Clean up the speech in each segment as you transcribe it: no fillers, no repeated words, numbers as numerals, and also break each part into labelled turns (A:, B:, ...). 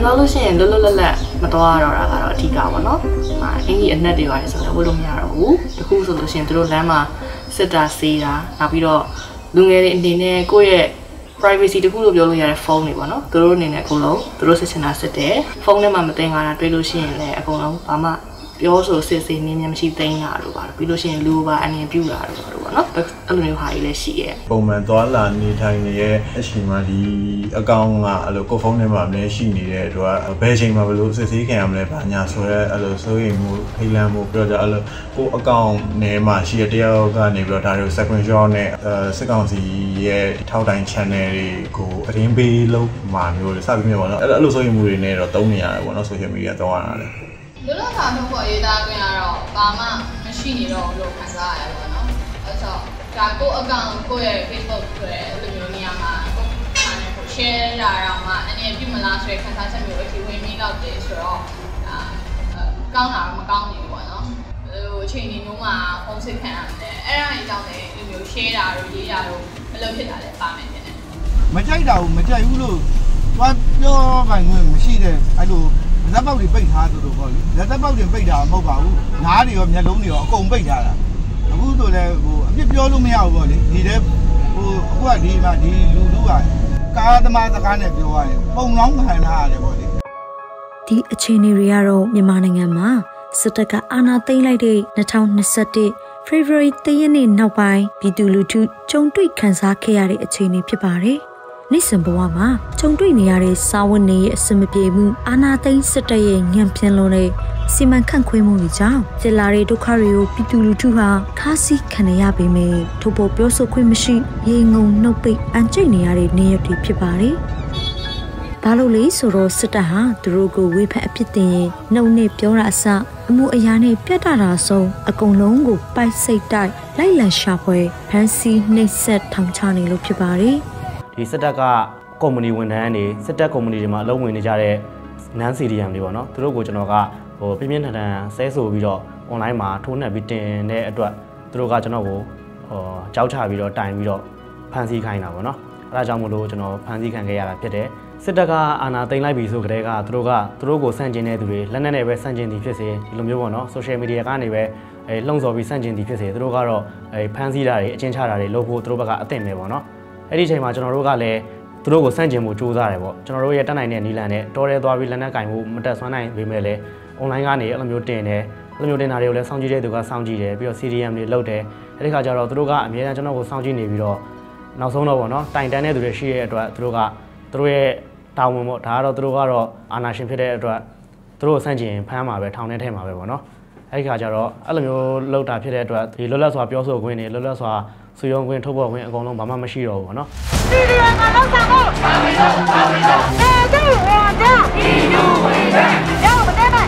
A: သွားလို့ရှိရင်လွတ်လွတ်လပ်လပ်မသွားတော့တာကတော့အထီးကပါနော်အင်ကြီးအနက်တွေပါတယ်ဆိုတော့ဝတ်လို့မရတော့ဘူးတခုဆိုလို့ရှိရင်တို့လမ်းမှာစစ်တာစေးတာနောက်ပြီးတော့လူငယ်တွေအနေနဲ့ကိုယ့်ရဲ့ privacy တခုလို့ပြောလို့ရတဲ့ဖုန်းတွေပေါ့နော်တို့အနေနဲ့အကုန်လုံးတို့စစ်ချင်တာစစ်တယ်ဖုန်းထဲမှာမတင်ကြတာတွေ့လို့ရှိရင်လည်းအကုန်လုံးဘာမှပြောဆိုစစ်စေးနင်းမြမရှိသိမ်းတာတို့ပါပြီးလို့ရှိရင်လူပါအနေပြူတာတို့ပေါ့နော်အဲ့လိုမျိုးဟာကြီးလည်းရှိရဲ့
B: ပုံမှန်သွားလာနေထိုင်နေရဲ့အချိန်မှာဒီအကောင့်ကအဲ့လိုကိုဖုန်းထဲမှာအမြဲရှိနေတဲ့တို့ကဘယ်အချိန်မှာဘယ်လိုစစ်ဆေးခံရမလဲဘာညာဆိုတော့အဲ့လိုစိုးရိမ်မှုဖိလန့်မှုပြီးတော့အဲ့လိုကိုအကောင့်ထဲမှာရှိတဲ့တယောက်ကနေပြီးတော့ဒါတွေကို screenshot နဲ့စစ်ကောင်စီရဲ့ထောက်တိုင် channel တွေကိုအရင်ပေးလို့မှာမျိုးစပြီးမြင်ပါတော့အဲ့လိုစိုးရိမ်မှုတွေနဲ့တော့တုံးနေရတယ်ပေါ့နော် social media တုံးရတာလေ
C: လွတ်လပ်စွာထုတ်ဖော်ရေးသားခွင့်ကတော့ဘာမှမရှိနေတော့လို့ခံစားရတယ်ပေါ့နော်။အဲ့တော့ဒါကိုအကောင့်ကိုရဲ့ Facebook ဆိုတဲ့အဲ့လိုမျိုးနေရာမှာကို share လာတော့မှအနေနဲ့ပြုမလားဆိုတဲ့ခံစားချက်မျိုးအထိဝင်ပြီးတော့တယ်ဆိုတော့ဒါကောင်းတာတော့မကောင်းဘူးပေါ့နော်။ဟိုအချိန်ဒီမျိုးမှာဖုန်းစစ်ခံရတယ်။အဲ့ဒါအကြောင်းလည်းဒီမျိုး share တာတို့ရေးတာတို့ဘယ်လိုဖြစ်တာလဲပါမယ်တဲ့
D: ။မကြိုက်တာဘူးမကြိုက်ဘူးလို့သွားပြောပိုင်ခွင့်မရှိတဲ့အဲ့လိုလက်ပေါက်တွေပိတ်ထားသလိုပေါ့လေလက်ပေါက်တွေပိတ်တာမဟုတ်ပါဘူးနားတွေရောမျက်လုံးတွေရောအကုန်ပိတ်ထားတာအခုဆိုလဲဟိုအပြစ်ပြောလို့မရဘူးပေါ့လေဒီတဲ့ဟိုအခုကဒီမှာဒီလူလူကကားသမားစကားနဲ့ပြောရတယ်ပုံလောင်းခံထားရတယ်ပေါ့လေ
E: ဒီအခြေအနေတွေကတော့မြန်မာနိုင်ငံမှာစစ်တပ်ကအာဏာသိမ်းလိုက်တဲ့2021 February 3 ရက်နေ့နောက်ပိုင်းပြည်သူလူထုကြုံတွေ့ခံစားခဲ့ရတဲ့အခြေအနေဖြစ်ပါတယ်နေ့စဉ်ဘဝမှာကြုံတွေ့နေရတဲ့စာဝတ်နေရေးအဆင်မပြေမှုအာဏာသိမ်းစစ်တပ်ရဲ့ညံ့ဖျင်းလွန်တဲ့စီမံခန့်ခွဲမှုတွေကြောင့်ဖြစ်လာတဲ့ဒုက္ခတွေကိုပြည်သူလူထုဟာခါးစည်းခံရပေမဲ့ထို့ပေါ်ပြောဆိုခွင့်မရှိရေငုံနှုတ်ပိတ်အန်ကျိတ်နေရတဲ့နေရတွေဖြစ်ပါတယ်။ဘာလို့လဲဆိုတော့စစ်တပ်ဟာသူတို့ကိုဝေဖန်အပြစ်တင်ရင်နှုတ်နဲ့ပြောတာအစအမှုအရာနဲ့ပြတ်တာဆုံးအကုန်လုံးကိုပိုက်စိတ်တိုက်လိုက်လံရှာဖွေဖမ်းဆီးနှိပ်စက်ထောင်ချနေလို့ဖြစ်ပါတယ်။
F: ဒီစစ်တပ်ကကုမ္ပဏီဝန်ထမ်းတွေစစ်တပ်ကုမ္ပဏီတွေမှာအလုပ်ဝင်နေကြတဲ့နန်းစီဒီယမ်တွေပေါ့နော်သူတို့ကိုကျွန်တော်ကဟိုပြင်းပြင်းထန်ထန်ဆဲဆိုပြီးတော့ online မှာထိုးနှက်ပြီးတင်တဲ့အတွက်သူတို့ကကျွန်တော်ကိုကြောက်ချပြီးတော့တိုင်ပြီးတော့ဖမ်းဆီးခိုင်းတာပေါ့နော်အဲဒါကြောင့်မို့လို့ကျွန်တော်ဖမ်းဆီးခံခဲ့ရတာဖြစ်တယ်စစ်တပ်ကအာဏာသိမ်းလိုက်ပြီဆိုကြတဲ့ကသူတို့ကိုစန့်ကျင်တဲ့သူတွေလက်နက်နဲ့ပဲစန့်ကျင်သည်ဖြစ်စေဒီလိုမျိုးပေါ့နော် social media ကနေပဲလှုံ့ဆော်ပြီးစန့်ကျင်သည်ဖြစ်စေသူတို့ကတော့ဖမ်းဆီးတာတွေအကျဉ်းချတာတွေလုပ်ဖို့သူတို့ဘက်ကအသင့်ပဲပေါ့နော်အဲ့ဒီအချိန်မှာကျွန်တော်တို့ကလည်းသူတို့ကိုစန့်ကျင်မှုစူးစမ်းတယ်ပေါ့ကျွန်တော်တို့ရဲ့တက်နိုင်တဲ့နီလန်နဲ့တော်ရဲသွားပြီးလက်နက်ကင်မှုမတက်ဆွမ်းနိုင်ပေမဲ့လည်း online ကနေအဲ့လိုမျိုးတင်တယ်အဲ့လိုမျိုးတင်တာတွေကိုလည်းစောင့်ကြည့်တဲ့သူကစောင့်ကြည့်တယ်ပြီးတော့ CDM တွေလုပ်တယ်အဲ့ဒီခါကျတော့သူတို့ကအများအားကျွန်တော်ကိုစောင့်ကြည့်နေပြီးတော့နောက်ဆုံးတော့ပေါ့နော်တိုင်တန်းတဲ့သူတွေရှိတဲ့အတွက်သူတို့ရဲ့တာဝန်ပေါ့ဒါကတော့သူတို့ကတော့အာဏာရှင်ဖြစ်တဲ့အတွက်သူတို့ကိုစန့်ကျင်ဖမ်းမှာပဲထောင်ထဲထည့်မှာပဲပေါ့နော်အဲ့ဒီခါကျတော့အဲ့လိုမျိုးလောက်တာဖြစ်တဲ့အတွက်ဒီလွတ်လပ်စွာပြောဆိုခွင့်တွေလွတ်လပ်စွာဆွေးနွေးခွင့်ထုတ်ဖော်ခွင့်အကုန်လုံးဘာမှမရှိတော့ဘူးပေါ့နော်
G: ဒီဒီကလောက်ဆောင်ဖို့ပါမီတော့အဲဒီဝါဒဒီယူဝေးရောက်မတဲ့မ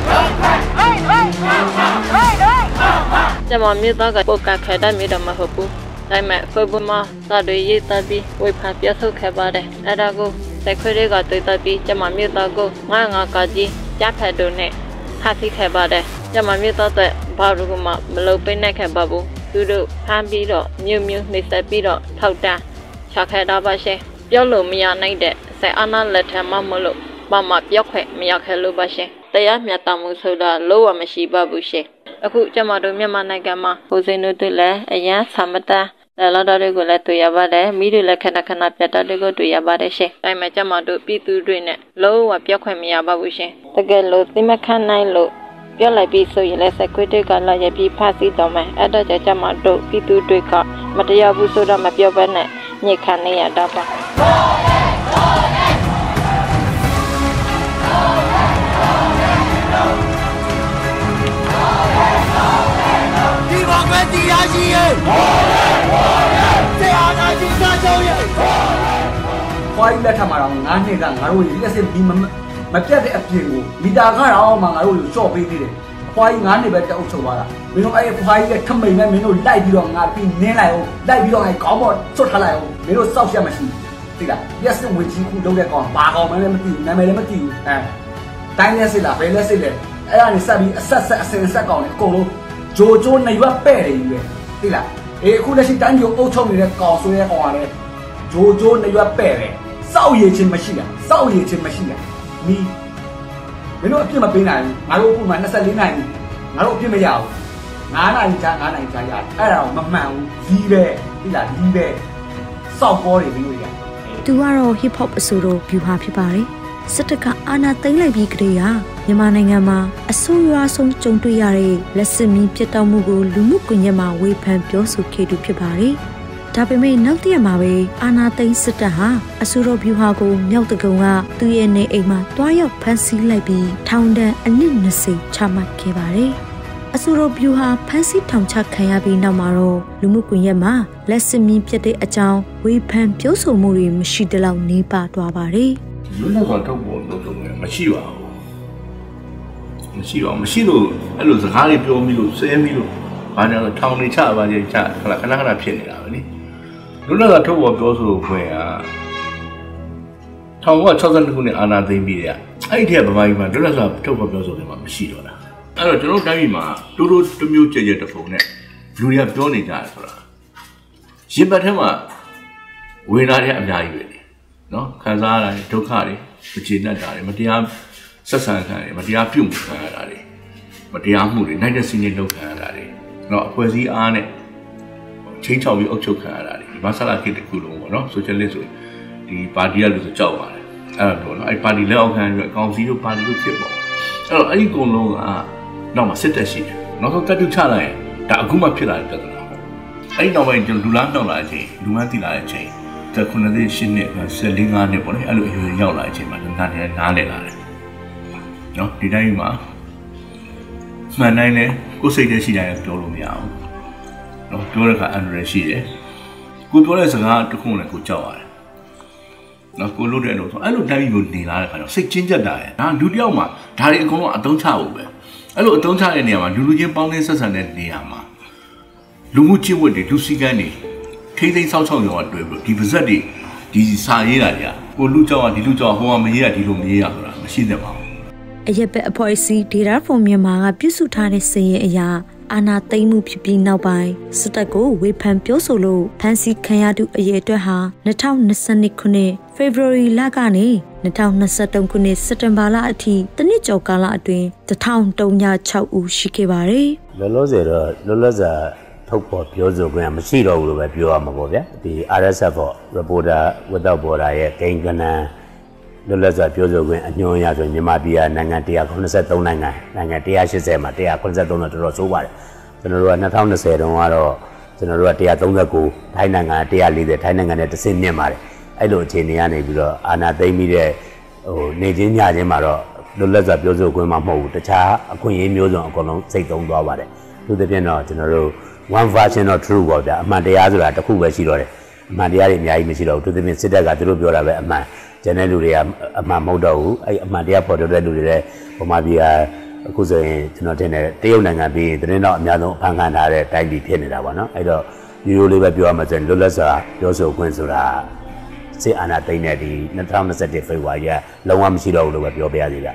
G: ကျမမြေသားကပုတ်ကခဲတဲ့မြေတော့မဟုတ်ဘူးဒါပေမဲ့ဖေဘမသာတွေရေးတပြီးဝိဖန်ပြဆုတ်ခဲ့ပါတယ်အဲ့ဒါကိုတက်ခွေတွေကတွေ့တပြီးကျမမြေသားကိုငါကကြီးကြားဖက်တို့နဲ့ခါသိခဲ့ပါတယ်ကျမမြေသားတဲ့ဘာလို့မှမလုပ်ပေးနိုင်ခဲ့ပါဘူးသူတို့ဖမ်းပြီးတော့မြုပ်နှိမ့်ဆက်ပြီးတော့ထောက်တန်းချခဲ့တာပါရှင်ပြောလို့မရနိုင်တဲ့ဆက်အာဏာလက်ထက်မှာမလို့ဘာမှပြောခွင့်မရခဲ့လို့ပါရှင်တရားမျှတမှုဆိုတာလုံးဝမရှိပါဘူးရှင်အခုကျမတို့မြန်မာနိုင်ငံမှာဟိုစိန်တို့လည်းအရန်ဆမတန်းလာတော်တွေကိုလည်းတွေ့ရပါတယ်မိတွေလည်းခဏခဏပြတ်တာတွေကိုတွေ့ရပါတယ်ရှင်ဒါပေမဲ့ကျမတို့ပြည်သူတွေနဲ့လုံးဝပြောခွင့်မရပါဘူးရှင်တကယ်လို့သိမခံနိုင်လို့ပြောလိုက်ပြီးဆိုရင်လည်းစကွေတွေကလာရပြီးဖဆီးတော့မယ်အဲ့တော့ကျမတို့ပြည်သူတွေကမတရားဘူးဆိုတော့မပြောဘဲနဲ့ညစ်ခံနေရတာပါ
H: ဒီဘာပဲတရားရှိရဲ့တရားနာကြီးစားကြောင်းရဲ့
I: ခွားလက်ထမှာတော့9နှစ်ကငါတို့ရဲ့လက်စစ်ပြီးမပြတ်တဲ့အပြင်ကိုမီတာကတော့မှငါတို့ကိုရှော့ပေးသေးတယ်ခွားကြီး9နှစ်ပဲတအုပ်ချုပ်သွားတာမင်းတို့အဲ့ခွားကြီးရဲ့ထမိန်နဲ့မင်းတို့လိုက်ပြီးတော့ငါပြီးနင်းလိုက်အောင်လိုက်ပြီးတော့အဲ့ခေါင်းပေါ်စွတ်ထားလိုက်အောင်မင်းတို့စောက်ရှက်မရှိသိလားရက်စစ်ဝင်ကြီးခုလုပ်တဲ့ကောင်ဘာကောင်မှလည်းမသိဘူးနာမည်လည်းမသိဘူးတိုင်းလက်စစ်လားဘယ်လက်စစ်လဲအဲ့ဒါနေဆက်ပြီးအဆက်အစင်ဆက်ကောင်လေအကုန်လုံးဂျိုဂျိုနေရွက်ပဲ့တယ်ကြီးပဲသိလားအခုလက်ရှိတိုင်းဂျိုအုပ်ချုပ်နေတဲ့ကောင်ဆွဲတဲ့ကောင်ကလည်းဂျိုဂျိုနေရွက်ပဲ့တယ်စောက်ရည်ချင်းမရှိတာစောက်ရည်ချင်းမရှိတာမီင်းတို့အပြစ်မပေးနိုင်ဘူးငါတို့အခုမှ24နိုင်ငါတို့အပြစ်မရဘူး9နိုင်ချာ9နိုင်ချာရအဲ့ဒါတော့မမှန်ဘူးကြီးပဲဒီလားကြီးပဲစောက်ပေါ်တွေပြီးလို့ရ
E: သူကတော့ hip hop အဆိုတော် view ဟာဖြစ်ပါတယ်စစ်တပ်ကအာဏာသိမ်းလိုက်ပြီးကတည်းကမြန်မာနိုင်ငံမှာအဆိုးရွားဆုံးကြုံတွေ့ရတဲ့လက်စစ်မီးပြတ်တောက်မှုကိုလူမှုကွန်ရက်မှာဝေဖန်ပြောဆိုခဲ့သူဖြစ်ပါတယ်ဒါပေမဲ့နောက်တရက်မှာပဲအာဏာသိမ်းစစ်တပ်ဟာအဆိုတော် view ဟာကိုမြောက်တကုံကသူ့ရဲ့နေအိမ်မှာတွားရောက်ဖမ်းဆီးလိုက်ပြီးထောင်ဒဏ်အနှစ်20ချမှတ်ခဲ့ပါတယ်အဆိုတော် view ဟာဖမ်းဆီးထောင်ချခံရပြီးနောက်မှာတော့လူမှုကွန်ရက်မှာလက်စစ်မီးပြတ်တဲ့အကြောင်းဝေဖန်ပြောဆိုမှုတွေမရှိသလောက်နေပါသွားပါတယ်
J: လူလက်ကောင်ထုတ်ဖို့လုပ်တော့မရှိပါဘူးမရှိလို့အဲ့လိုစကားတွေပြောပြီးလို့ဆဲပြီးလို့ဘာကြောင့်ထောင်နေချပါကြချခဏဖြစ်နေတာပဲလေလူလက်ကထုတ်ဖို့ပြောဆိုခွင့်က1962ခုနှစ်အာဏာသိမ်းပြီးတဲ့အဲ့ဒီတည်းကဗမာပြည်မှာလူလက်ဆိုထုတ်ဖို့ပြောဆိုတယ်မှာမရှိတော့တာအဲ့တော့ကျွန်တော်တိုင်းပြည်မှာတိုးတိုးတစ်မျိုးကြဲတဲ့ပုံနဲ့လူတွေကပြောနေကြတယ်ဆိုတာရင်ပတ်ထဲမှာဝေနာတဲ့အများကြီးပဲနော်ခံစားရတာဒုက္ခတွေမကျေနပ်တာတွေမတရားဆက်ဆံခံရတယ်မတရားပြုမှုခံရတာတွေမတရားမှုတွေနိုင်တဲ့စီးနေလောက်ခံရတာတွေနော်အဖွဲ့အစည်းအားနဲ့ချင်းချောက်ပြီးအုပ်ချုပ်ခံရတာတွေဒီမဆလာခေတ်တစ်ခုလုံးပေါ့နော်ဆိုရှယ်လစ်ဆိုဒီပါတီကလို့ဆိုကြောက်ပါတယ်အဲ့တော့နော်အဲ့ပါတီလက်အောက်ခံပြီးအကောင်စီတို့ပါတီတို့ဖြစ်ပေါ့အဲ့တော့အဲ့ဒီကုန်းလုံးကနောက်မှာစစ်တက်ရှိတယ်နောက်ဆုံးတက်တူချလိုက်ရင်ဒါအခုမှဖြစ်လာတဲ့ပြဿနာပေါ့အဲ့ဒီနောက်ပိုင်းကျွန်တော်လူလားနှောက်လာတဲ့အချိန်လူမှန်းသိလာတဲ့အချိန်တဲ့9နှစ်10နှစ်14 5နှစ်ပေါ့လေအဲ့လိုအရွယ်ရောက်လာတဲ့အချိန်မှာနားလည်လာတယ်နော်ဒီတိုင်းမှာမှန်တိုင်းလဲကိုယ်စိတ်ထဲရှိတိုင်းပြောလို့မရဘူးနော်ပြောတဲ့အခါအန္တရာယ်ရှိတယ်ကိုပြောတဲ့စကားတစ်ခုနဲ့ကိုကြောက်ရတယ်နော်ကိုလို့တဲ့လို့ဆိုအဲ့လိုတိုင်းကိုနေလာတဲ့အခါကျတော့စိတ်ချင်းကျက်တာရဲ့ဒါလူတယောက်မှာဒါတွေအကုန်လုံးအသုံးချဖို့ပဲအဲ့လိုအသုံးချတဲ့နေရာမှာလူချင်းပေါင်းတဲ့ဆက်ဆံတဲ့နေရာမှာလူမှုချင်းဝတ်တွေလူစည်းကမ်းတွေထိသိမ်းဆောက်ချောက်ရောတွေ့ပြီးဒီပါဇက်တွေဒီစာရေးတာကြီးကိုလူကြောက်ဒီလူကြောက်ဟိုကမရေးရဒီလိုမရေးရဆိုတာမရှိသင့်ပါဘူး
E: အရက်ပဲအဖွဲ့အစည်း Data for Myanmar ကပြုစုထားတဲ့စာရင်းအရအာဏာသိမ်းမှုဖြစ်ပြီးနောက်ပိုင်းစစ်တပ်ကိုဝေဖန်ပြောဆိုလို့ဖမ်းဆီးခံရသူအရေအတွက်ဟာ2022ခုနှစ် February လကနေ2023ခုနှစ်စက်တင်ဘာလအထိတစ်နှစ်ကျော်ကာလအတွင်း1306ဦးရှိခဲ့ပါတယ်
K: ။လောလောဆယ်တော့လောလောဆယ်ထုတ်ပေါ်ပြောဆိုခွင့်မရှိတော့ဘူးလို့ပဲပြောရမှာပေါ့ဗျာ။ဒီ RSF ပေါ့ Reporter Without Border ရဲ့ဂိမ်းကနန်းလွတ်လပ်စွာပြောဆိုခွင့်အညွှန်းအရဆိုမြန်မာပြည်ကနိုင်ငံ193နိုင်ငံ180မှာ183တော့တော်တော်ဆိုးပါတယ်ကျွန်တော်တို့က2020တုန်းကတော့ကျွန်တော်တို့က139ထိုင်းနိုင်ငံ140ထိုင်းနိုင်ငံနဲ့တစ်ဆင့်မြင့်ပါတယ်အဲ့လိုအခြေအနေကနေပြီးတော့အာဏာသိမ်းပြီးတဲ့နေချင်းညချင်းမှာတော့လွတ်လပ်စွာပြောဆိုခွင့်မှမဟုတ်ဘူးတခြားအခွင့်အရေးမျိုးစုံအကုန်လုံးစိတ်သုံးသွားပါတယ်သူတစ်ပြည့်တော့ကျွန်တော်တို့ one version of true ပေါ့ဗျာအမှန်တရားဆိုတာတစ်ခုပဲရှိတော့တယ်အမှန်တရားတွေအများကြီးမရှိတော့ဘူးသူတစ်ပြည့်စစ်တပ်ကသူတို့ပြောတာပဲအမှန်ကျန်တဲ့လူတွေကအမှန်မဟုတ်တော့ဘူးအဲ့အမှန်တရားပေါ်ထုတ်တဲ့လူတွေလည်းဗမာပြည်ကအခုဆိုရင်ကျွန်တော်ထင်တယ်တရုတ်နိုင်ငံပြီးရင်တင်းတော့အများဆုံးအဖန်ခံထားတဲ့တိုင်းပြည်ဖြစ်နေတာပေါ့နော်အဲ့တော့ရိုးရိုးလေးပဲပြောရမှာဆိုရင်လွတ်လပ်စွာပြောဆိုခွင့်ဆိုတာစစ်အာဏာသိမ်းတဲ့ဒီ2021ဖေဖော်ဝါရီကလုံးဝမရှိတော့ဘူးလို့ပဲပြောပြရစီဗျ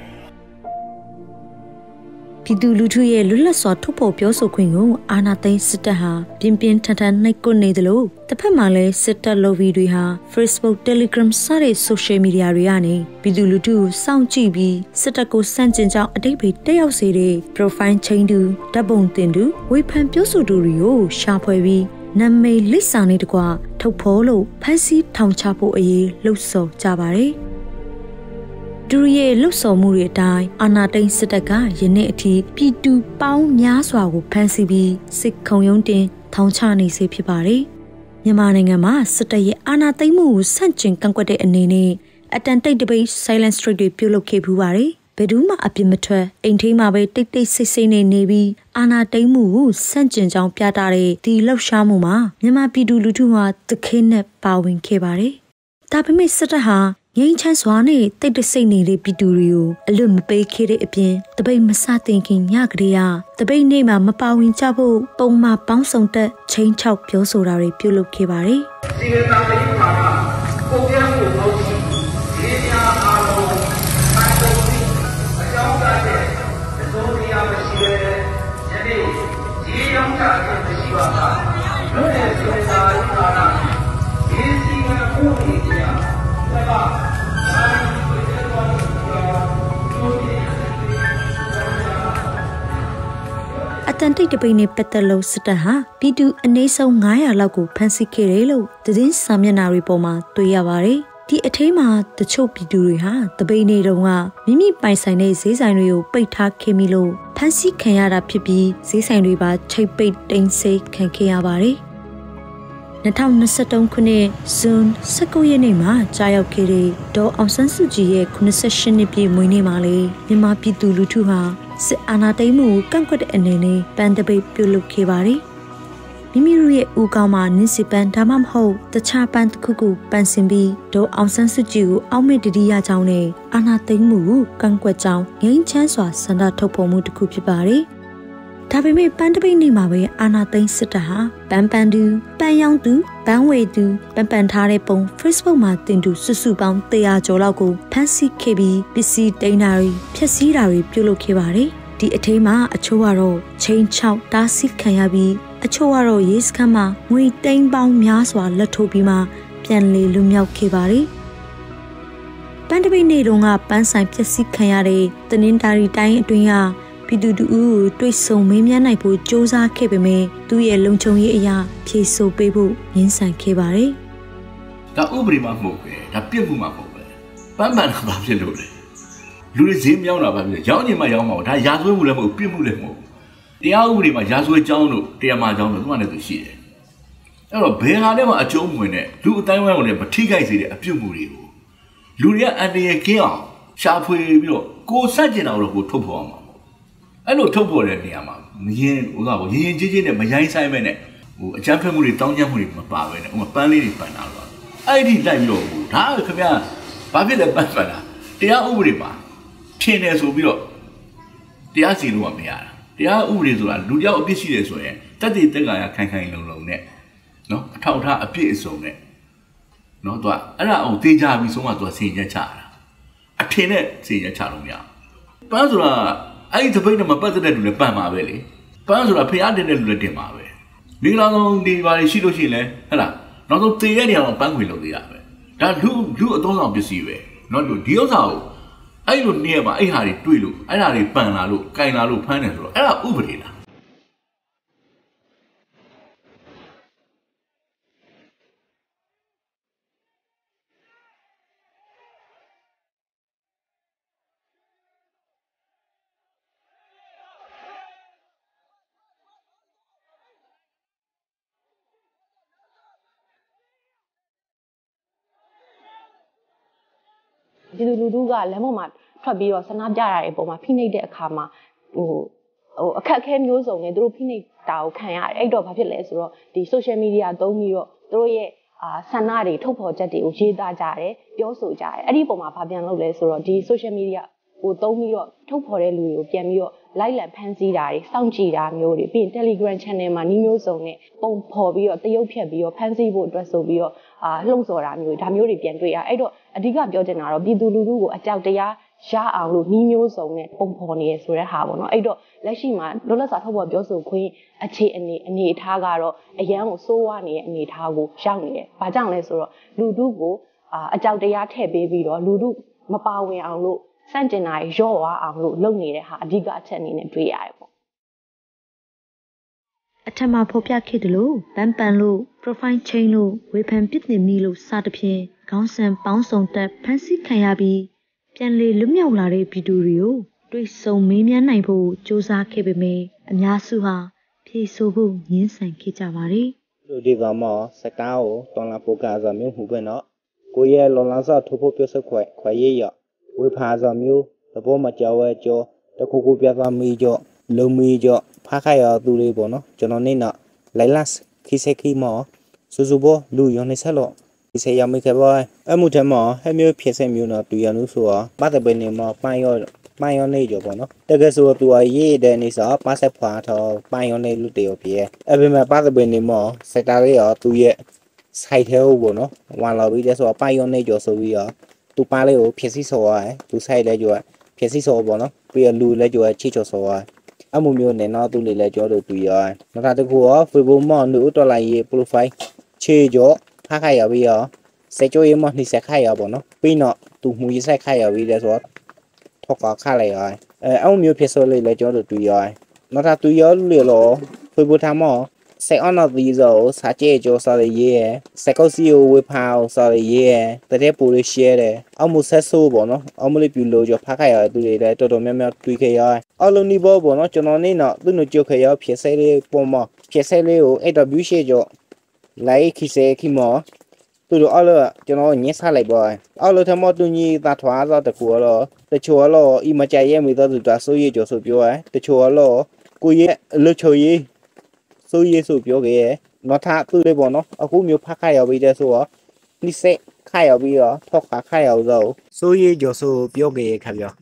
E: ပြည်သူလူထုရဲ့လွတ်လပ်စွာထုတ်ဖော်ပြောဆိုခွင့်ကိုအာဏာသိမ်းစစ်တပ်ဟာပြင်းပြင်းထန်ထန်နှိပ်ကွပ်နေသလိုတစ်ဖက်မှာလည်းစစ်တပ် lobby တွေဟာ Facebook, Telegram စတဲ့ social media တွေကနေပြည်သူလူထုကိုစောင့်ကြည့်ပြီးစစ်တပ်ကိုစန့်ကျင်ကြောင်းအတိတ်ပဲတက်ရောက်စေတဲ့ profile ချိန်တူဓာတ်ပုံတင်တူဝေဖန်ပြောဆိုသူတွေကိုရှာဖွေပြီးနာမည်လိပ်စာနဲ့တကွထုတ်ဖော်လို့ဖမ်းဆီးထောင်ချဖို့အရေးလှုံ့ဆော်ကြပါတယ်သူရဲ့လှုပ်ဆောင်မှုတွေအတိုင်းအာဏာသိမ်းစစ်တပ်ကယနေ့အထိပြည်သူပေါင်းများစွာကိုဖမ်းဆီးပြီးစစ်ခုံရုံးတင်ထောင်ချနေစေဖြစ်ပါတယ်။မြန်မာနိုင်ငံမှာစစ်တပ်ရဲ့အာဏာသိမ်းမှုကိုဆန့်ကျင်ကန့်ကွက်တဲ့အနေနဲ့အတန်တိတ်တပိတ် silent street တွေပြုလုပ်ခဲ့ပူပါတယ်။ဘယ်သူမှအပြစ်မထွက်အိမ်ထိမှာပဲတိတ်တိတ်ဆိတ်ဆိတ်နေပြီးအာဏာသိမ်းမှုကိုဆန့်ကျင်ကြောင်းပြသတဲ့ဒီလှုပ်ရှားမှုမှာမြန်မာပြည်သူလူထုဟာတခဲနဲ့ပါဝင်ခဲ့ပါတယ်။ဒါပေမဲ့စစ်တပ်ဟာငိမ့်ချမ်းစွာနဲ့တိတ်တဆိတ်နေတဲ့ပြည်သူတွေကိုအလွတ်မပေးခဲ့တဲ့အပြင်တပိတ်မစတင်ခင်ညကလေးကတပိတ်နေ့မှာမပါဝင်ကြဖို့ပုံမှန်ပေါင်းစုံတက်ချင်းချောက်ပြောဆိုတာတွေပြုလုပ်ခဲ့ပါတယ်
H: ။ဒီကနေ့တိုင်းမှာကိုကျန်းကိုဟုတ်ရှိဒီညာအားလုံးတိုင်းပုံပြီးအကြောင်းကြားတဲ့သုံးတရားမရှိတဲ့ယနေ့ဒီရောက်တာမရှိပါဘူး။လို့တဲ့ဆိုတာကဒီစီကကိုယ်ကြီးကတပါ
E: တန်တိတ်တပိတ်နဲ့ပတ်သက်လို့စစ်တပ်ဟာပြည်သူအနည်းဆုံး900လောက်ကိုဖမ်းဆီးခဲ့တယ်လို့သတင်းစာမျက်နှာတွေပေါ်မှာတွေ့ရပါတယ်။ဒီအထိမ်းမှာတချို့ပြည်သူတွေဟာတပိတ်နေတုန်းကမိမိပိုင်ဆိုင်တဲ့ဈေးဆိုင်တွေကိုပိတ်ထားခဲ့မိလို့ဖမ်းဆီးခံရတာဖြစ်ပြီးဈေးဆိုင်တွေပါချိတ်ပိတ်တိမ်ဆိတ်ခံခဲ့ရပါတယ်။2023ခုနှစ်ဇွန်19ရက်နေ့မှာကြာရောက်ခဲ့တဲ့ဒေါ်အောင်ဆန်းစုကြည်ရဲ့88နှစ်ပြည့်မွေးနေ့မှာလေမြန်မာပြည်သူလူထုဟာစစ်အာဏာသိမ်းမှုကိုကန့်ကွက်တဲ့အနေနဲ့ပန်းတပိတ်ပြုလုပ်ခဲ့ပါတယ်။မိမိတို့ရဲ့ဦးခေါင်းမှာနင်းစစ်ပန်းဒါမှမဟုတ်တခြားပန်းတစ်ခုခုပန်းဆင်ပြီးဒေါ်အောင်ဆန်းစုကြည်ကိုအောက်မေ့တတိယကြောင်းနဲ့အာဏာသိမ်းမှုကိုကန့်ကွက်ကြောင်းငြိမ်းချမ်းစွာဆန္ဒထုတ်ဖော်မှုတစ်ခုဖြစ်ပါတယ်။ဒါပေမဲ့ပန်းတပိတ်နေ့မှာပဲအာနာသိန်းစစ်တပ်ဟာပန်းသူပန်းရောင်းသူပန်းဝေသူပန်းထားတဲ့ပုံ Facebook မှာတင်သူစုစုပေါင်း100ကျော်လောက်ကိုဖမ်းဆီးခဲ့ပြီးပစ္စည်းတိန်းတာတွေဖျက်ဆီးတာတွေပြုလုပ်ခဲ့ပါတယ်။ဒီအထိမ်းမှာအချို့ကတော့ချိန်ချောက်တားဆီးခံရပြီးအချို့ကတော့ရေးစခန်းမှာငွေတိန်းပေါင်းများစွာလက်ထိုးပြီးမှပြန်လေလွမြောက်ခဲ့ပါတယ်။ပန်းတပိတ်နေ့တုန်းကပန်းဆိုင်ဖျက်ဆီးခံရတဲ့တနင်္သာရီတိုင်းအတွင်းကပြည်သူတို့ကိုတွေ့ဆုံမေးမြန်းနိုင်ဖို့စ조사ခဲ့ပေမဲ့သူ့ရဲ့လုံခြုံရေးအရာဖြေဆိုပေးဖို့ငင်းဆန်ခဲ့ပါတယ်
J: ။ဒါဥပဒေမှာမဟုတ်ပဲ။ဒါပြစ်မှုမှာမဟုတ်ပဲ။ပန်းတာဘာဖြစ်လို့လဲ။လူတွေဈေးမြောင်းတာဘာဖြစ်လဲ။ရောင်းနေမှရောင်းမှာ။ဒါရာဇဝတ်မှုလည်းမဟုတ်ပြစ်မှုလည်းမဟုတ်။တရားဥပဒေမှာရာဇဝတ်ကြောင်းတို့တရားမှာကြောင်းတို့သူကလည်းသူရှိတယ်။အဲ့တော့ဘယ်ဟာထဲမှာအကျုံးဝင်တဲ့လူအတိုင်းဝိုင်းကိုလည်းမထိခိုက်စေတဲ့အပြုတ်မှုတွေကိုလူတွေကအန္တရာယ်ကင်းအောင်ရှာဖွေပြီးတော့ကိုယ်ဆက်ကျင်အောင်လို့ကိုထုတ်ဖော်အောင်အဲ့လိုထုတ်ပေါ်တဲ့နေရာမှာမရင်ရင်ကြီးကြီးနဲ့မရိုင်းဆိုင်မဲ့နဲ့အကြမ်းဖက်မှုတွေတောင်းကျမ်းမှုတွေမပါပဲနဲ့ပန်းလေးတွေပန်တာတော့အဲ့ဒီလိုက်ပြီးတော့ဒါခင်ဗျာဘာဖြစ်လဲပန်းတာတရားဥပဒေမှာထင်တယ်ဆိုပြီးတော့တရားစီလို့မရတာတရားဥပဒေဆိုတာလူတယောက်အပြစ်ရှိတယ်ဆိုရင်တက်တည်တက်ကာရခိုင်ခိုင်လုံလုံနဲ့နော်အထောက်ထားအပြည့်အစုံနဲ့နော်သူကအဲ့ဒါအောင်သိကြပြီးဆုံးမှသူကစီရင်ချက်ချတာအထင်နဲ့စီရင်ချက်ချလို့မရပန်းဆိုတာအဲ့ဒီတပိတ်နဲ့မပတ်သက်တဲ့လူလည်းပန်ပါပဲလေပန်းဆိုတာဖျားတင်တဲ့လူလည်းတင်ပါပဲမိလာဆုံးဒီပါရှိလို့ရှိရင်လည်းဟဲ့လားနောက်ဆုံးတည်ရနေအောင်ပန်းခွေလုပ်သေးရပဲဒါလူအသုံးဆောင်ပစ္စည်းပဲနော်ဒီဥစ္စာကိုအဲ့လိုနေရာမှာအဲ့ဟာတွေတွေ့လို့အဲ့ဟာတွေပန်လာလို့ကင်လာလို့ဖမ်းတယ်ဆိုတော့အဲ့ဒါဥပဒေလား
L: ဒီလူထုကလမ်းပေါ်မှာထွက်ပြီးတော့ဆန္ဒပြတာတွေပုံမှာဖိနှိပ်တဲ့အခါမှာအခက်အခဲမျိုးစုံနဲ့သူတို့ဖိနှိပ်တာကိုခံရတယ်အဲ့တော့ဘာဖြစ်လဲဆိုတော့ဒီ social media သုံးပြီးတော့သူတို့ရဲ့ဆန္ဒတွေထုတ်ဖော်ချက်တွေကိုရေးသားကြတယ်ပြောဆိုကြတယ်အဲ့ဒီပုံမှာဘာပြန်လုပ်လဲဆိုတော့ဒီ social media ကိုသုံးပြီးတော့ထုတ်ဖော်တဲ့လူတွေကိုပြန်ပြီးတော့လိုက်လံဖန်ဆီးတာတွေစောင့်ကြည့်တာမျိုးတွေပြီးရင် Telegram channel မှာနှီးမျိုးစုံနဲ့ပုံဖော်ပြီးတော့တရုပ်ဖြတ်ပြီးတော့ဖန်ဆီးဖို့အတွက်ဆိုပြီးတော့လှုံ့ဆော်တာမျိုးဒါမျိုးတွေပြန်တွေ့ရအဲ့တော့အဓိကပြောချင်တာတော့ပြည်သူလူထုကိုအကြောက်တရားရအောင်လို့နှီးမျိုးစုံနဲ့ပုံဖော်နေရဆိုတဲ့ဟာပေါ့နော်အဲ့တော့လက်ရှိမှာလွတ်လပ်စွာထုတ်ဖော်ပြောဆိုခွင့်အခြေအနေအထားကတော့အရန်ကိုစိုးဝါနေတဲ့အနေအထားကိုရောက်နေတယ်။ဘာကြောင့်လဲဆိုတော့လူထုကိုအကြောက်တရားထည့်ပေးပြီးတော့လူထုမပါဝင်အောင်လို့စန့်ကျင်တာရော့သွားအောင်လို့လုပ်နေတဲ့ဟာအဓိကအချက်အနေနဲ့တွေ့ရတယ်ပေါ့
E: အထက်မှာဖော်ပြခဲ့တယ်လို့ပန်းလို့ profile chain လို့ဝေဖန်ပစ်နေမိလို့စသဖြင့်ခေါင်းဆန်ပေါင်းစုံတက်ဖန်ဆီးခံရပြီးပြန်လေလွတ်မြောက်လာတဲ့ဗီဒီယိုတွေကိုတွေ့ဆုံမေးမြန်းနိုင်ဖို့စ조사ခဲ့ပေမယ့်အများစုဟာဖြေဆိုဖို့ငင်းဆန်ခဲ့ကြပါတယ်
M: လူဒီကမောစကားကိုတော်လာပိုကာဆိုမျိုးမှုပဲနော်ကိုရဲ့လွန်လာစောထိုးဖို့ပြောစခွဲရရဝေဖာဆိုမျိုးတဘောမကြောဝဲကြောတခုခုပြသွားမိကြောလုံမီကြောဖားခိုင်ရသူလေးပေါ့နော်ကျွန်တော်နေတော့လိုက်လတ်ခိစခိမောစူစူဘောလူယုံနေဆက်လို့ဒီစေရမိခဲ့ပါအမှုထမဟဲမျိုးဖြစ်စမျိုးတော့တူရလို့ဆိုတော့ပတ်တဲ့ပင်နေမှာပန်းရောနေကြောပေါ့နော်တကယ်ဆိုသူကရေးတဲ့နေစားပတ်ဆက်ဖွာတော့ပန်းရောနေလူတေရောပြဲအဲ့ပေမဲ့ပတ်တဲ့ပင်နေမှာစက်တာလေးရောသူရဲ့ဆိုင်သေးဟုတ်ပေါ့နော်ဝါလာပြီးတဲ့ဆိုတော့ပန်းရောနေကြောဆိုပြီးတော့သူပန်းလေးကိုဖြစ်စီစောရတယ်သူဆိုင်လဲကြောဖြစ်စီစောပေါ့နော်ပြီးတော့လူလဲကြောချီချောစောရအမှုမျိုးနဲ့တော့သူလေးလဲကြောလို့ပြီးရောနောက်တစ်ခုရော Facebook မှာနုတော်လိုက်ရေး profile ချေကြောဖားခိုင်ရပြီးရောစေချိုရမနှိစက်ခိုင်ရပေါ့နော်ပြီးတော့သူမှုရဆိုင်ခိုင်ရပြီးလဲဆိုတော့ထောက်ကခလိုက်ရအမှုမျိုးဖြစ်စောလေးလဲကြောလို့ပြီးရော nó ta tùy gió lừa lỗ phơi bút tham mỏ sẽ on nó tí dầu xả chế cho sao để dễ sẽ có siêu với phao sao để dễ tại thế bù để share đấy ông muốn xét số bỏ nó ông muốn lấy biểu lô cho phát khai ở tụi đấy tôi đồ mèo tùy khai rồi ông luôn đi bỏ bỏ nó cho nó nên nó tôi nói chưa khai rồi phía sau đây bỏ mỏ phía sau đây ở AW share cho lấy khi mỏ tôi đồ luôn cho nó nhét xa lại bỏ ông luôn tham mỏ tôi như ta thoát ra từ của rồi từ chỗ lo im mà chạy em mình ta từ số gì cho số biểu ấy từ chỗ lo cô ye lựa chơi số ye số biểu cái nó thà từ đây bỏ nó ở khu miêu phát khai ở bây giờ số đi xe khai ở bây giờ thoát khai ở rồi số ye cho số biểu cái khai rồi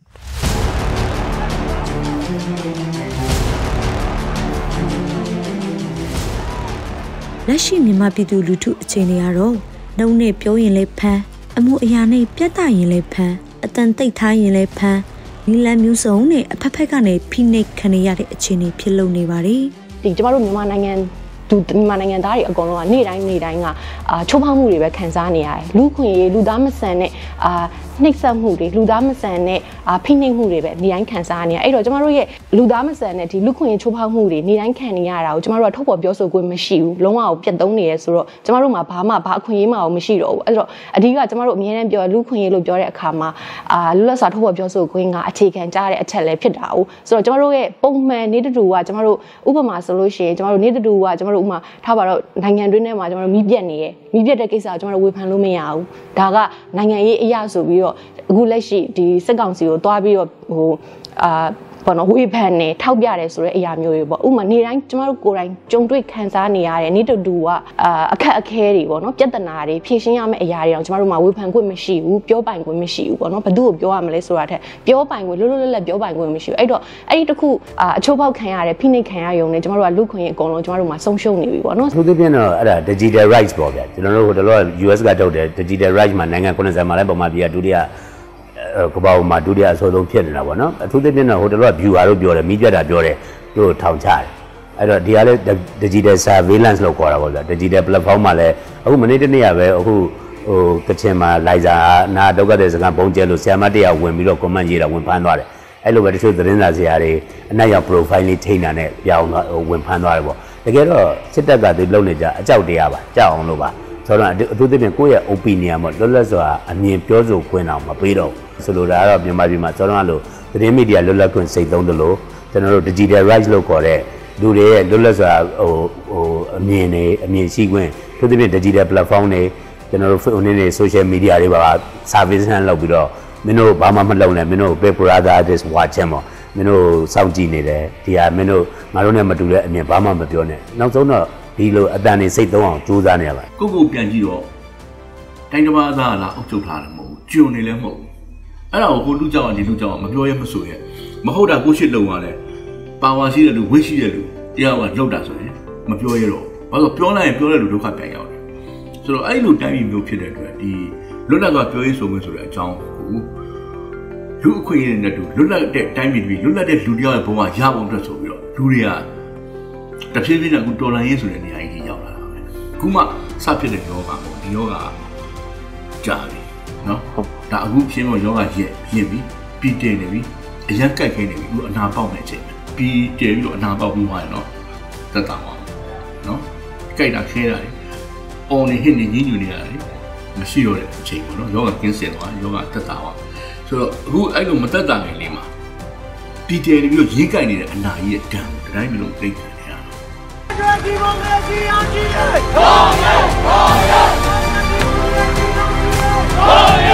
E: လက်ရှိမြန်မာပြည်သူလူထုအခြေအနေကတော့နှုံနဲ့ပြောရင်လည်းဖမ်းအမှုအရာနဲ့ပြတ်တရင်လည်းဖမ်းအတန်တိတ်ထားရင်လည်းဖမ်းနီလန်မျိုးစုံနဲ့အဖက်ဖက်ကနေဖိနှိပ်ခံရတဲ့အခြေအနေဖြစ်လုံနေပါတယ်
L: ဒီကျမတို့မြန်မာနိုင်ငံမြန်မာနိုင်ငံသားတွေအကုန်လုံးကနေ့တိုင်းကချိုးဖောက်မှုတွေပဲခံစားနေရတယ်လူခွင့်ရေးလူသားမဆန်တဲ့နှိပ်စက်မှုတွေလူသားမဆန်တဲ့ဖိနှိပ်မှုတွေပဲနေတိုင်းခံစားနေရအဲ့တော့ကျမတို့ရဲ့လူသားမဆန်တဲ့ဒီလူခွင့်ရေးချိုးဖောက်မှုတွေနေတိုင်းခံနေရတာကိုကျမတို့ကထုတ်ဖော်ပြောဆိုခွင့်မရှိဘူးလုံးဝပြတ်သုံးနေရဲဆိုတော့ကျမတို့မှာဘာအခွင့်အရေးမှမရှိတော့ဘူးအဲ့တော့အဓိကကျမတို့အမြဲတမ်းပြောလူခွင့်ရေးလို့ပြောတဲ့အခါမှာလွတ်လပ်စွာထုတ်ဖော်ပြောဆိုခွင့်ကအခြေခံကြတဲ့အချက်လည်းဖြစ်တာ哦ဆိုတော့ကျမတို့ရဲ့ပုံမှန်နေတူကကျမတို့ဥပမာဆိုလို့ရှိရင်ကျမတို့နေတူကကျမတို့ဥပမာထားပါတော့နိုင်ငံတွင်းထဲမှာကျမတို့မိပြက်နေရဲ့မိပြက်တဲ့ကိစ္စကိုကျမတို့ဝေဖန်လို့မရဘူးဒါကနိုင်ငံရေးအရာဆိုပြီးတော့အခုလက်ရှိဒီစစ်ကောင်စီကိုတွားပြီးတော့ဘောနော်ဝေဖန်နေထောက်ပြတယ်ဆိုတဲ့အရာမျိုးတွေပေါ့ဥပမာနေတိုင်းကျမတို့ကိုယ်တိုင်ကြုံတွေ့ခံစားနေရတဲ့နေတူကအခက်အခဲတွေပေါ့နော်ပြဿနာတွေဖြေရှင်းရမယ့်အရာတွေအောင်ကျမတို့မှာဝေဖန်ခွင့်မရှိဘူးပြောပိုင်ခွင့်မရှိဘူးပေါ့နော်ဘယ်သူ့ကိုပြောရမလဲဆိုတာထက်ပြောပိုင်ခွင့်လွတ်လပ်ပြောပိုင်ခွင့်မရှိဘူးအဲ့တော့အဲ့ဒီတစ်ခုအချိုးပေါက်ခံရတဲ့ဖိနှိပ်ခံရရုံနဲ့ကျမတို့ကလူခွင့်ရေးအကုန်လုံးကျမတို့မှာဆုံးရှုံးနေပြီပေါ့နော်
K: သူတို့ပြင်တော့အဲ့ဒါ digital rights ပေါ့ဗျာကျွန်တော်တို့ဟိုတလော US ကထုတ်တယ် digital rights မှာနိုင်ငံ90မှာလည်းပုံမှန်ပြည်ကဒုတိယကဘာမှာဒုတိယအဆိုးဆုံးဖြစ်နေတာပေါ့နော်အထူးသဖြင့်တော့ဟိုတလော viewer တို့ပြောတယ်မီးပြတ်တာပြောတယ်သူတို့ထောင်ချတယ်အဲ့တော့ဒီကလည်း digital surveillance လို့ခေါ်တာပေါ့ဗျာ digital platform မှာလည်းအခုမနေ့တနေ့ကပဲအခုဟိုကချင်မှာလိုက်စာနာဒုက္ခတဲ့စကားပုံကျဲလို့ဆရာမတရားဝင်ပြီးတော့ comment ရေးတာဝင်ဖမ်းသွားတယ်အဲ့လိုပဲတချို့သတင်းစာဆရာတွေအနက်ရောက် profile လေးထိန်းတာနဲ့ပြောင်းဝင်ဖမ်းသွားတယ်ပေါ့တကယ်တော့စစ်တပ်ကသူလုံနေကြအကြောက်တရားပါကြောက်အောင်လို့ပါဆိုတော့အထူးသဖြင့်ကိုယ့်ရဲ့ opinion ပေါ့လွတ်လပ်စွာအမြင်ပြောဆိုခွင့်အောင်မပေးတော့ဆိုလိုတာကတော့မြန်မာပြည်မှာဆိုတော့လို့သတင်းမီဒီယာလွတ်လပ်ခွင့်စိတ်သုံးတယ်လို့ကျွန်တော်တို့ digital rights လို့ခေါ်တဲ့လူတွေရဲ့လွတ်လပ်စွာအမြင်ရှိခွင့်အထူးသဖြင့် digital platform တွေကျွန်တော်တို့ social media တွေပါ service နဲ့လုပ်ပြီးတော့မင်းတို့ဘာမှမလုပ်နဲ့မင်းတို့ Big Brother this watching ပေါ့မင်းတို့စောင့်ကြည့်နေတယ်ဒီဟာမင်းတို့ငါတို့နဲ့မတူတဲ့အမြင်ဘာမှမပြောနဲ့နောက်ဆုံးတော့ဒီလိုအတန်နေစိတ်သုံးအောင်ကြိုးစားနေရပါ
J: ကိုပြန်ကြည့်တော့တိုင်းတစ်ပါးသားလားအုပ်ချုပ်ထားတယ်မဟုတ်ဘူးကျွန်းနေလည်းမဟုတ်ဘူးအဲ့ဒါကိုကိုလူကြောက်ဒီလူကြောက်မပြောရဲမဆိုရဲမဟုတ်တာကိုရှစ်လုံရတယ်ပါဝါရှိတဲ့လူဝိရှိတဲ့လူတရားကလောက်တာဆိုရင်မပြောရဲတော့ဘာလို့ပြောလိုက်ရင်ပြောတဲ့လူဒုက္ခပြန်ရောက်တယ်ဆိုတော့အဲ့လိုတိုင်းပြည်မျိုးဖြစ်တဲ့အတွက်ဒီလွတ်လပ်စွာပြောရေးဆိုခွင့်ဆိုတဲ့အကြောင်းကိုလူအခွင့်အရေးနဲ့တူလွတ်လပ်တဲ့တိုင်းပြည်လွတ်လပ်တဲ့လူတယောက်ရဲ့ဘဝရဖို့အတွက်ဆိုပြီးတော့လူတွေကတဖြည်းဖြည်းနဲ့အခုတော်လှန်ရေးဆိုတဲ့နေရာကြီးရောက်လာတာပဲအခုမှစဖြစ်တဲ့ယောဂပေါ့ဒီယောဂကြာပြီနော်ဒါအခုရှင်းတော့ယောဂရင်ပြီးတည်နေပြီအရန်ကြိုက်ခဲနေပြီအခုအနာပေါက်နေချိန်ပြီးတည်ပြီးတော့အနာပေါက်ပြီးသွားရင်တော့သက်သာပါနော်ကြိုက်တာခဲတာလေအော်နေဟစ်နေညှဉ်းညူနေရတယ်မရှိတော့တဲ့အချိန်ပေါ့နော်ယောဂကင်းစင်သွားယောဂသက်သာသွားဆိုတော့အခုအဲ့လိုမသက်သာခင်လေးမှာပြီးတည်နေပြီးတော့ရင်းကြိုက်နေတဲ့အနာကြီးရဲ့ဒဏ်ကိုတိုင်းမျိုးလုံးသိခံနေရတယ်ဒီမိုကရေစီအကြီးရဲ့ဟောရဲဟောရဲဟောရဲ